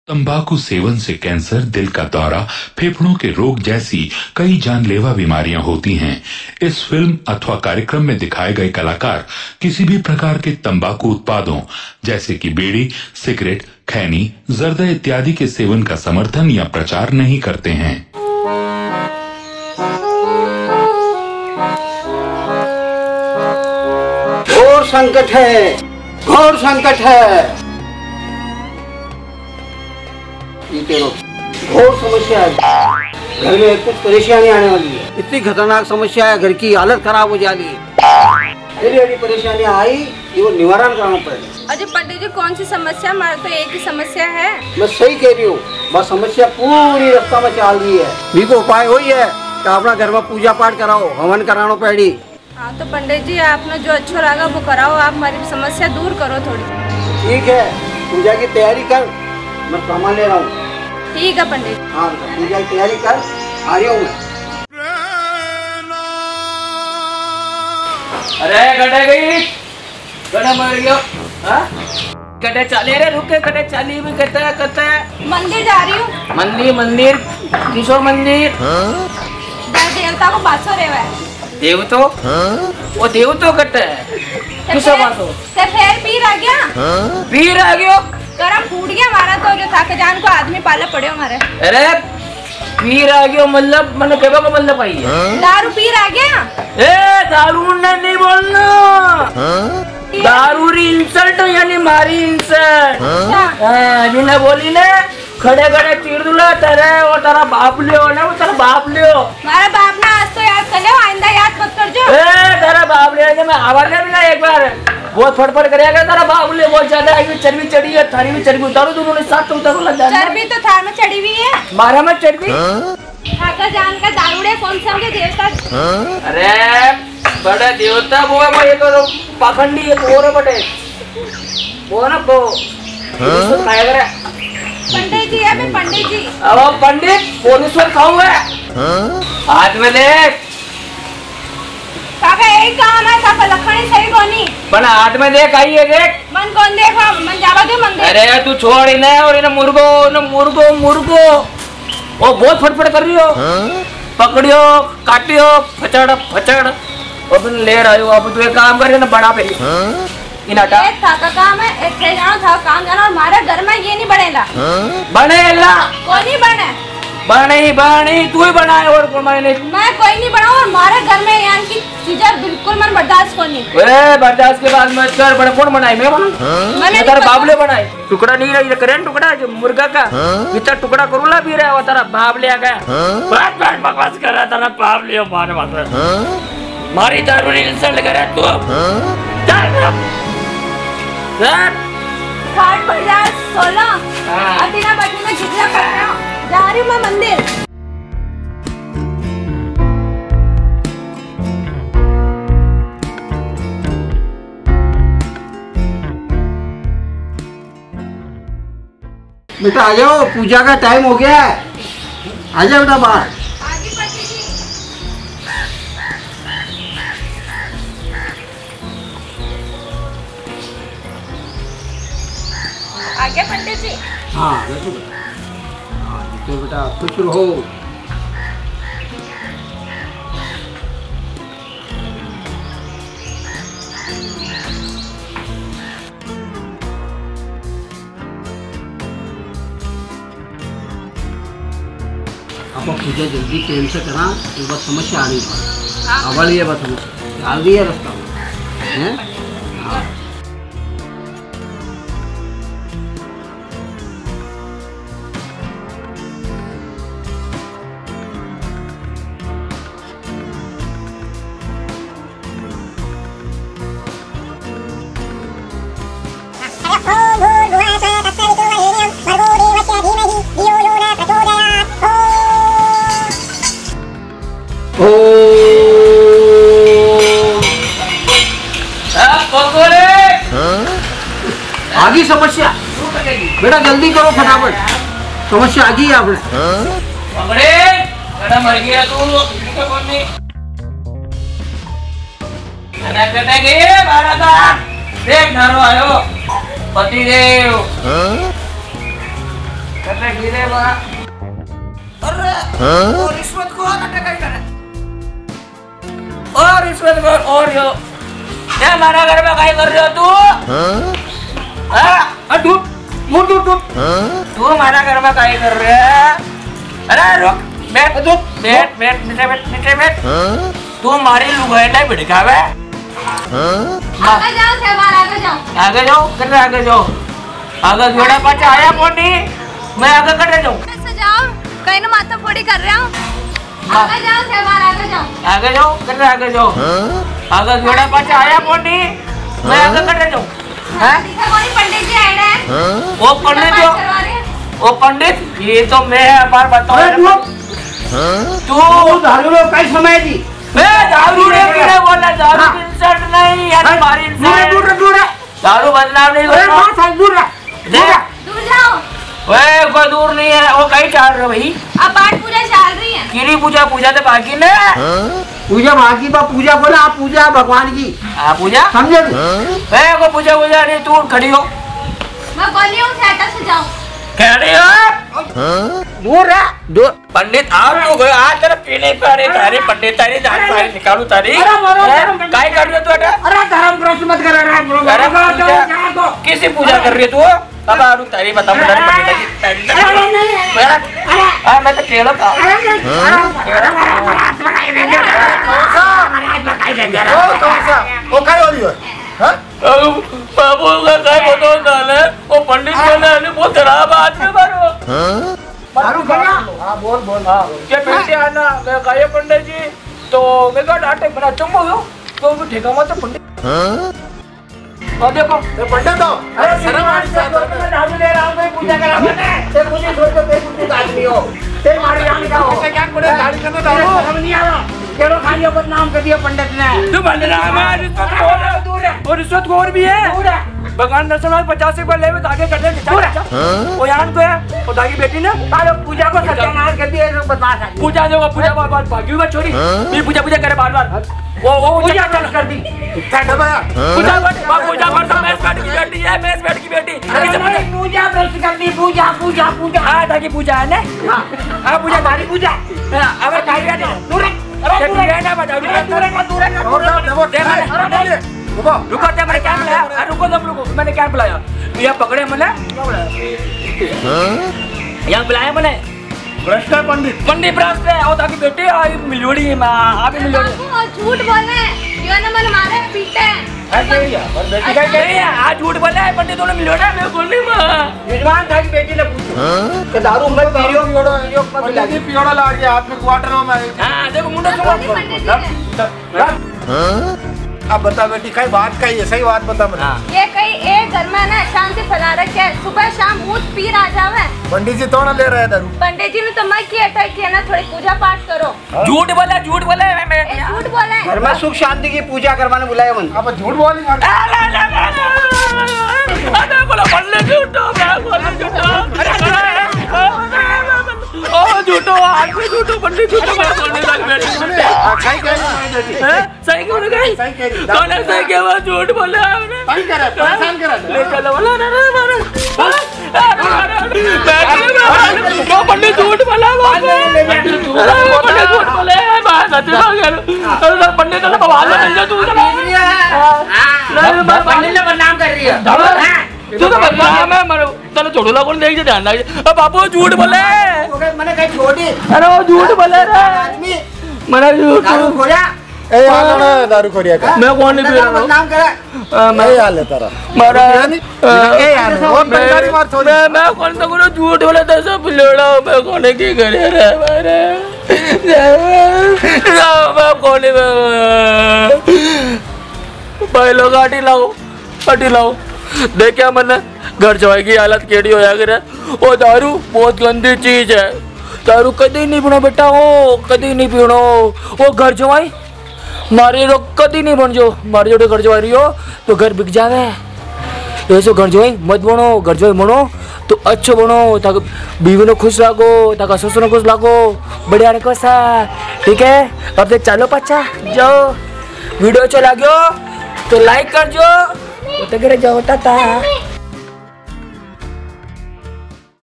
तंबाकू सेवन से कैंसर, दिल का दौरा, फेफड़ों के रोग जैसी कई जानलेवा बीमारियां होती हैं। इस फिल्म अथवा कार्यक्रम में दिखाए गए कलाकार किसी भी प्रकार के तंबाकू उत्पादों जैसे कि बीड़ी, सिगरेट, खैनी, जर्दा इत्यादि के सेवन का समर्थन या प्रचार नहीं करते हैं। घोर संकट है, घोर संकट है। घोर समस्या है, घर में कुछ परेशानी आने वाली है। इतनी खतरनाक समस्या है, घर की हालत खराब हो जा रही है। बड़ी परेशानी आई, ये निवारण करना पड़ेगा। अजय पंडित जी, कौन सी समस्या? हमारे तो एक ही समस्या है। मैं सही कह रही हूँ, बस समस्या पूरी रास्ता में चल रही है। भी को उपाय वही है कि अपना घर में पूजा पाठ कराओ, हवन कराना पड़ी। हाँ तो पंडित जी, आपने जो अच्छा लगा वो कराओ, आप हमारी समस्या दूर करो थोड़ी। ठीक है, पूजा की तैयारी कर, मैं सामान ले रहा हूँ। ठीक है पंडित। हाँ, पूजा की तैयारी कर, आ रहा हूँ मैं। अरे गड्ढे गई, गड्ढा मर गया। गड्ढे चाले रे, रुके गड्ढे चाली भी कहता है। मंदिर जा रही हूँ। मंदिर किशोर मंदिर। देवता को बासो रे है। देव तो वो देव तो कहता है किशोर बासो से फिर पीर आ गया। पीर आ गया, गरम फूट गया हमारा तो, जो था के जान को आदमी पाले पड़े हमारे। अरे पीर आ गया मतलब मैंने कहवा का मतलब आई है दारू पीर आ गया। ए दारू नहीं बोलना, दारू री इंसल्ट यानी मारी इंसल्ट। जिन्हें बोली ने खड़े खड़े चीर दूला तेरे और तेरा बाप लियो ना, वो तेरा बाप लियो। हमारा बाप ना आज तो याद कर लो, आइंदा याद मत कर जो। ए तेरा बाप लियो, मैं आवाज ले मिला एक बार बहुत फटफट करेगा। तेरा बाप ले बहुत ज्यादा है, चर्बी चढ़ी है, थारी में चर्बी उतारो, दोनों ने साथ तो उतारो लग जाना। चर्बी तो थार में चढ़ी हुई है, मारा में चर्बी। ठाकर जान का दारूड़े कौन से होंगे देवता? अरे बड़ा देवता वो है, ये तो पाखंडी है, और बड़े वो ना वो खाया करे। पंडित जी है, मैं पंडित जी। अब पंडित पोलीश्वर खाऊंगा हाथ में देख। काका एक काम है, काका लखनी सही कोनी बना हाथ में देख, आई है देख। मन कौन देखा, मन जावा दे मन देख। अरे तू छोड़ इन्हें, और इन्हें मुर्गो वो बहुत फटफट कर रही हो। पकड़ियो काटियो फचड़ और ले रहा हो। अब तू एक काम करे ना, बड़ा पे इनाटा एक था का काम है, एक थे जानो था काम जानो। हमारे घर में ये नहीं बनेगा। बनेगा कोई नहीं बने तू ही बनाए और मैं कोई नहीं बनाऊं। और हमारे घर में यहाँ की चीजें बिल्कुल मन बर्दाश्त को नहीं। अरे बर्दाश्त के बाद मैं कर बड़ा कौन बनाए? मैं बनाऊं, तेरा बाबले बनाए। टुकड़ा नहीं रही करें, टुकड़ा जो मुर्गा का इतना टुकड़ा करूला भी रहा, तेरा बाबले आ गया। बात बकवास कर रहा, तेरा बाबले मारे मारी दारू इंसल्ट कर रहा तू। फाट पड़ जाए 16 अतीना बटन में झिझक कर रहा हूँ, जा रही हूँ मैं मंदिर। बेटा आ जाओ, पूजा का टाइम हो गया है। आ जाओ बेटा बाहर। आगे पंडित जी। हाँ बैठो बेटा, तो बेटा खुश रहो। आप पूजा जल्दी टाइम से करा, तो बस समस्या आ रही है। अवल ये बस समस्या डाल दिया रास्ता में है। आगी समस्या बेटा, जल्दी करो फटाफट, समस्या आ गई है आपने। मर गया तू देख धरो आयो पति देव। करने गिरे बा अरे वो रिश्वत को अटक कर और रिश्वत को और यो ये हमारा घर में क्या कर रहे हो तू हां तू तू हमारा घर में क्या कर रहे है अरे रुक बैठ तू हमारी लुगाई नहीं भिड़कावे आगे जाओ सहवार आगे जाओ आगे जाओ आगे जोड़ा पाचा आया पोनी मैं आगे कर जाऊं ऐसे जाओ कहीं ना माथा फोड़ी कर रहे हो आगे जाओ सहवार आगे जाओ आगे जाओ आगे जोड़ा पाचा आया पोनी मैं आगे कर जाऊं हैं कोई पंडित जी आए हैं वो पंडित ये तो मैं बार बताऊं तू दारू लो कई समय जी मैं दारू रे किने बोला दारू इंसल्ट नहीं है तुम्हारी दूर दारू बदनाम नहीं करता दूर जाओ ओए कोई दूर नहीं है वो कहीं चाल रहे भाई अब पाठ पूजा चल रही है किरी पूजा तो बाकी ने पूजा बाकी बा पूजा बोला आप पूजा भगवान की पूजा समझे ओए को पूजा नहीं तू खड़ी हो मैं बोली हूँ सेटा से जाओ खड़ी हो दूर पंडित आओ तू गए आज तेरे पीने पे अरे तारी पंडित तारी जान सारी निकालू तारी काय कर रही हो तू अरे धर्म ग्रस्त मत कर किसी पूजा कर रही है तू बाबा रुक तारी बता मुझे पंडित की मैं तो केला था वो काय हो रही है बाबू का काय बताओ ना वो पंडित बोले बहुत खराब आदमी मारो दारू गया हां बोल क्या बेटे आना मैं गए पंडित जी तो मैं का डांटे बना चुप हो तो वो ठेका मत पंडित और देखो ये पंडित हो अरे शर्म आ रही है मैं दारू ले रहा हूं मैं पूजा करा मैंने ते मुझे छोड़ के ते कुछ आदमी हो ते मारे जाने का हो क्या करे दारू करना दारू समझ नहीं आ रहा केड़ो खाली बदनाम कर दिया पंडित ने तू बदनाम है और रिश्वत खोर भी है भगवान दर्शन 50 रुपए ले आगे कर दे वो यार को है और दागी बेटी ने पूजा को सत्यानाश कर दिया बदमाश है पूजा बार भागी हुआ छोरी फिर पूजा करे बार वो पूजा कर दी पूजा सब मैस बैठ की बेटी पूजा भ्रष्ट कर दी पूजा दागी पूजा है ना हां पूजा तारी पूजा अब काई दूर ना बता रुको ते मैंने क्या बुलाया रुको तुम रुको मैंने क्या बुलाया ये पकड़े मैंने यहाँ बुलाया मैंने भ्रष्ट पंडित भ्रष्ट है और ताकि बेटे आई मिलोड़ी है मां आप मिलोड़ी झूठ बोले ये ना मन मारे पीटे आज झूठ बोला है पंडित दोनों मिलोड़ा मैं बोलनी मां विद्वान था कि बेटी ने पूछा कि दारू मत पियो पियोड़ा ला गया हाथ में क्वार्टर में हां देखो मुंडा सुनो अब बता बेटी कई बात कही है सही बात बता मुझे ये कई एक घर में ना शांति फैला रखे है सुबह शाम मूत पी आ जावे पंडित जी थोड़ा ले रहे दारू पंडित जी ने तो मैं की अटैक किया ना थोड़ी पूजा पाठ करो झूठ बोला मैं झूठ बोले घर में सुख शांति की पूजा करवाने बुलाया मन अब झूठ बोली अरे बोला बोलने झूठो ओ झूठो आदमी झूठो पंडित झूठो बोलने लग बैठे सही कह रही है सही क्यों नहीं सही कह रही तूने सही क्या वो झूठ बोला आपने सही कह रहा परेशान कर रहा ले चलो बोला ना वो पंडित झूठ बोला पंडित झूठ बोले बात सच बोल गया अरे पंडित ने बवाल कर दिया तू पंडित ने बदनाम कर रही है तू तो बदनाम है मरो तने छोड़ो लोगों ने देख के ध्यान लग अब बाबू झूठ बोले मैंने कहीं छोड़ी अरे वो झूठ बोले रे आदमी मैंने झूठ दारू खोया ए यार ना दारू खोरिया का मैं कौन नहीं पी रहा बदनाम करे मैं हाल है तेरा मारा ए यार वो बेकारी मार छोड़ मैं कौन तो करो झूठ बोले तो सब लेड़ा मैं कौन की करे रे मारे मैं कौन भाई लोग आटी लाओ देखिए मैंने घर जवाई की हालत केड़ी होया करे वो दारू बहुत गंदी चीज है दारू कदी नहीं पीनो बेटा हो कदी नहीं पीनो वो घर जवाई मारे लोग कदी नहीं बन जो मारे जोड़े घर जवाई रही हो तो घर बिक जावे ऐसे घर जवाई मत बनो घर जवाई बनो तो अच्छो बनो ताकि बीवी ने खुश रखो ताकि ससुर ने खुश रखो बढ़िया रखो सा ठीक है अब देख चलो पच्चा जाओ वीडियो अच्छा लगे तो लाइक कर जो तो जाओ टाटा।